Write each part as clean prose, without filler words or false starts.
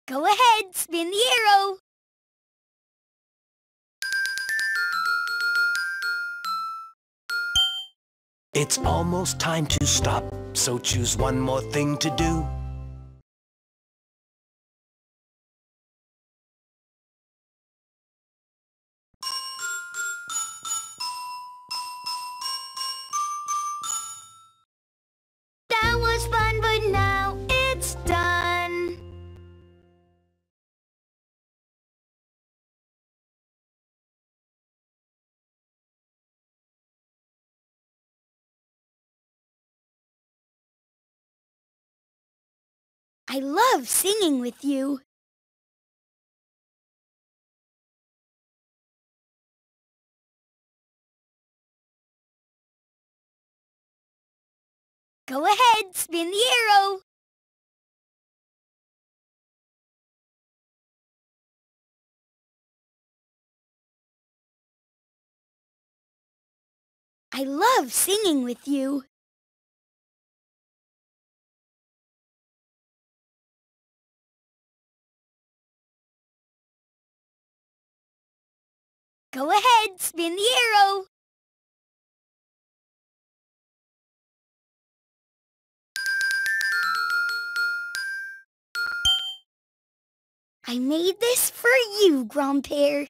Go ahead, spin the arrow. It's almost time to stop, so choose one more thing to do. That was fun, but now it's done. I love singing with you. Go ahead, spin the arrow. I love singing with you. Go ahead, spin the arrow. I made this for you, Grandpere.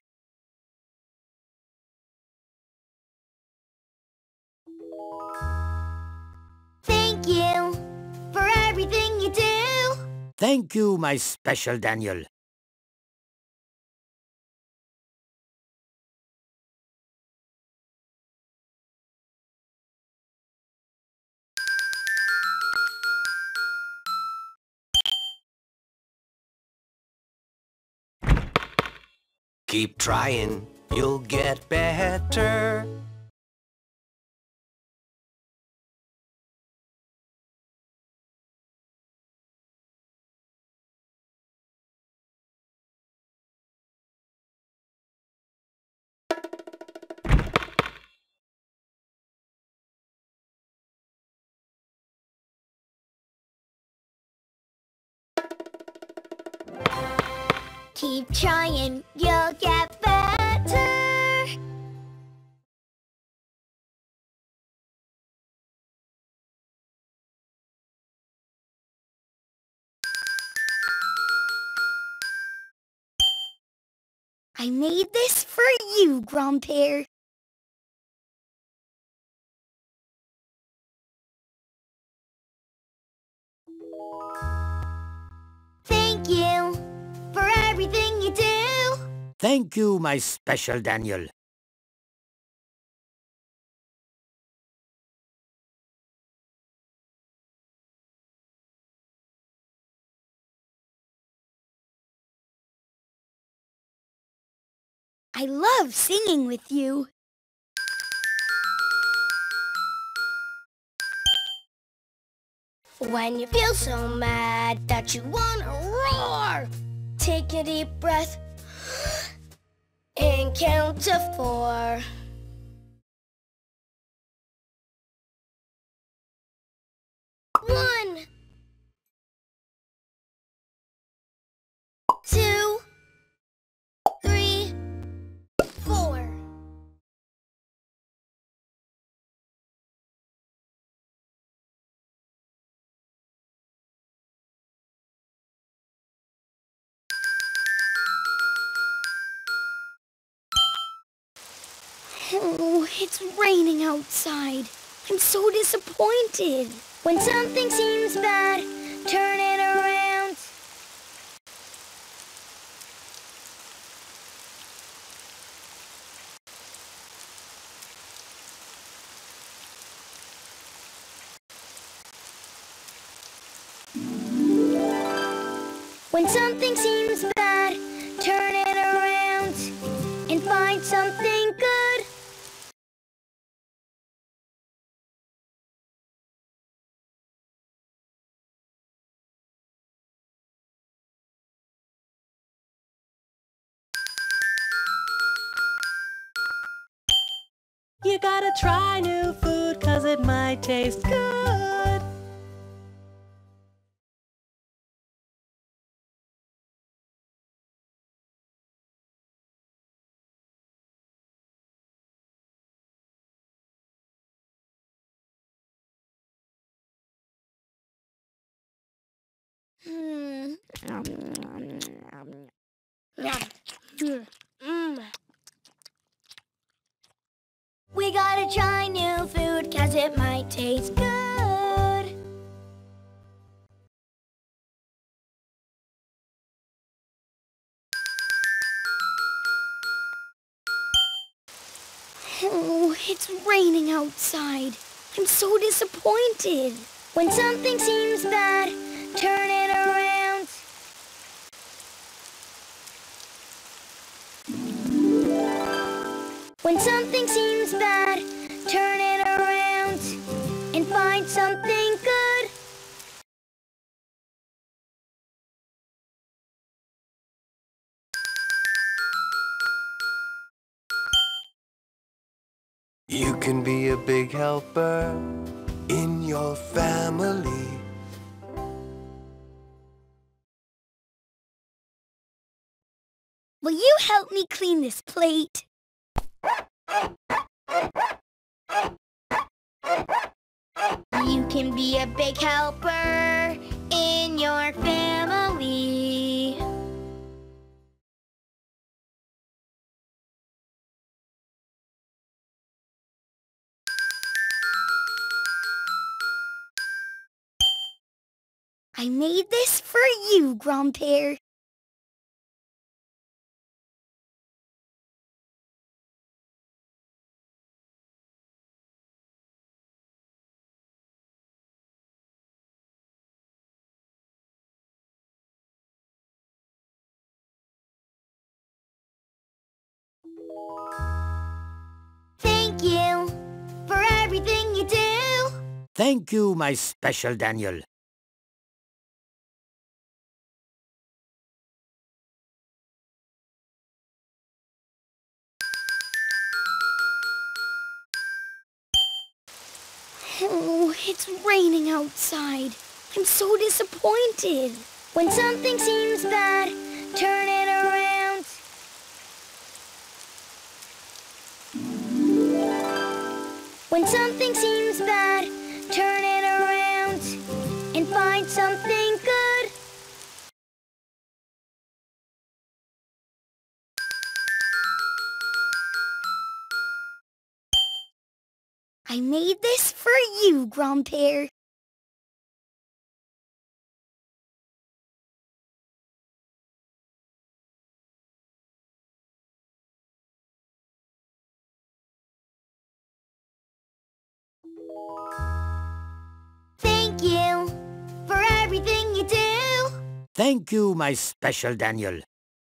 Thank you for everything you do. Thank you, my special Daniel. Keep trying, you'll get better. Keep trying, you'll get better. I made this for you, Grandpere. Thank you for everything you do. Thank you, my special Daniel. I love singing with you. When you feel so mad that you wanna roar, take a deep breath and count to 4. 1, 2, 3, 4. Oh, it's raining outside. I'm so disappointed. When something seems bad, turn it around. When something seems bad, turn it around and find something good. You gotta try new food 'cause it might taste good. We gotta try new food 'cause it might taste good. Oh, it's raining outside. I'm so disappointed. When something seems bad, turn it around. When something seems bad, turn it around and find something good. You can be a big helper in your family. Will you help me clean this plate? You can be a big helper in your family. I made this for you, Grandpere. Thank you for everything you do. Thank you, my special Daniel. Oh, it's raining outside. I'm so disappointed. When something seems bad, turn it around. When something seems bad, turn it around and find something good. I made this for you, Grandpere. Thank you for everything you do. Thank you, my special Daniel.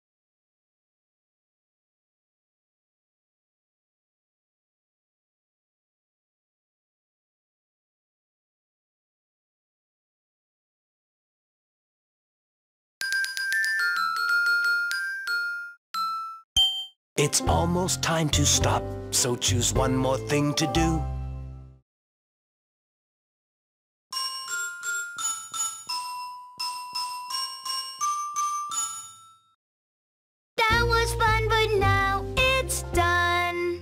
It's almost time to stop, so choose one more thing to do. That was fun, but now it's done.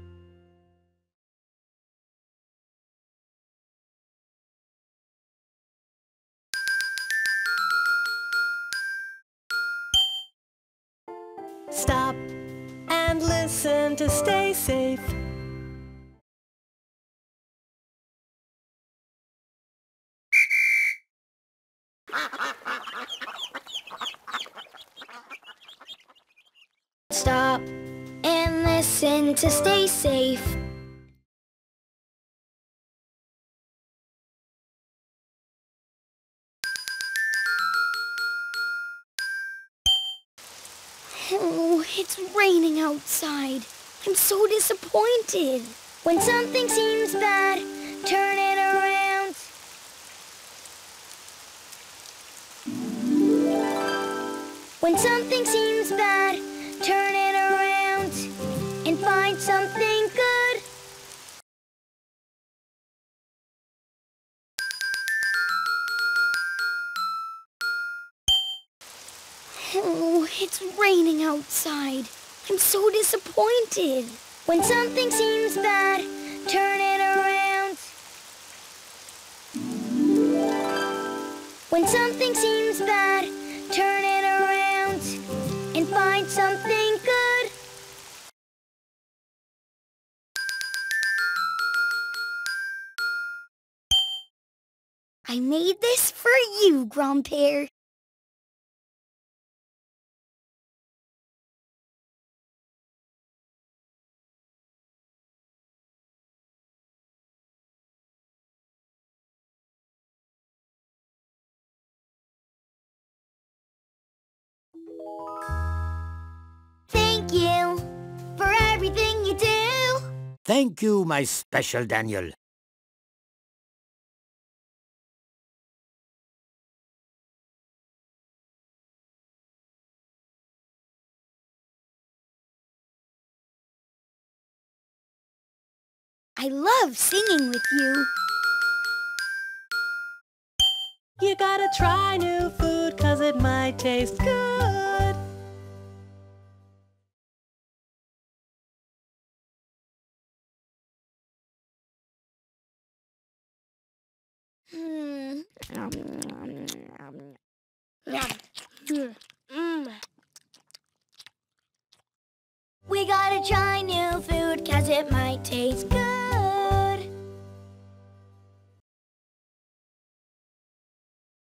Stop and listen to stay safe. Stop and listen to stay safe. Oh, it's raining outside. I'm so disappointed. When something seems bad, turn it around. When something seems bad, turn it around and find something good. Oh, it's raining outside. I'm so disappointed. When something seems bad, turn it around. When something seems bad, turn made this for you, Grandpere. Thank you for everything you do. Thank you, my special Daniel. I love singing with you. You gotta try new food, 'cause it might taste good. We gotta try new food, 'cause it might taste